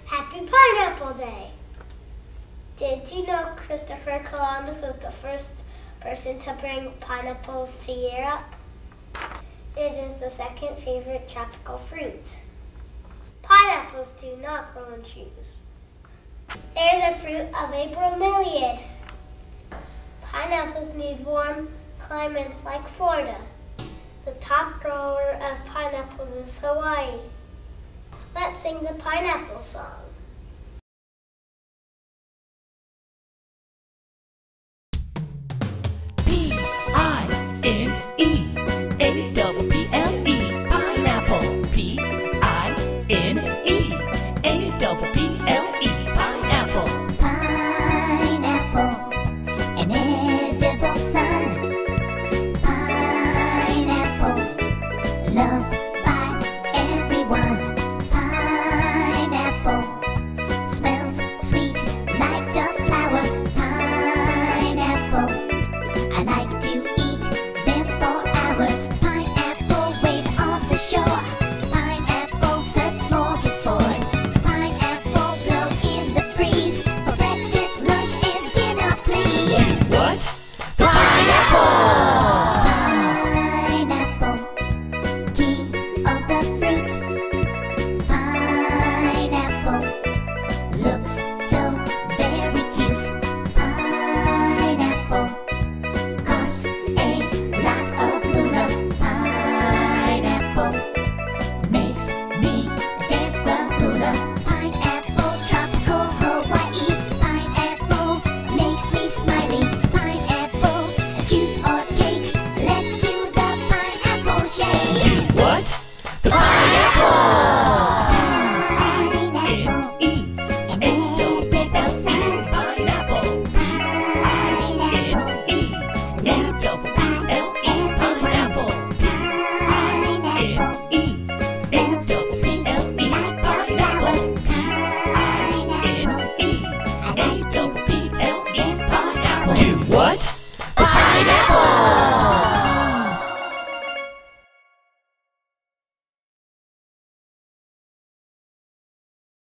Happy Pineapple Day! Did you know Christopher Columbus was the first person to bring pineapples to Europe? It is the second favorite tropical fruit. Pineapples do not grow on trees. They're the fruit of a bromeliad. Pineapples need warm climates like Florida. The top grower of pineapples is Hawaii. Let's sing the pineapple song.